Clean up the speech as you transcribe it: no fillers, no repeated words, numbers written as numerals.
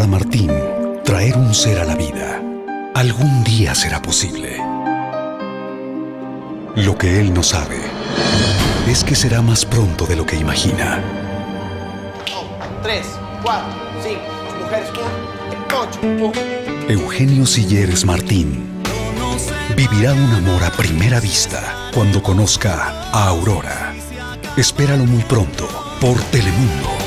Para Martín, traer un ser a la vida algún día será posible. Lo que él no sabe es que será más pronto de lo que imagina. 3, 4, 5, mujeres, 1, 8. Eugenio Silleres Martín vivirá un amor a primera vista cuando conozca a Aurora. Espéralo muy pronto por Telemundo.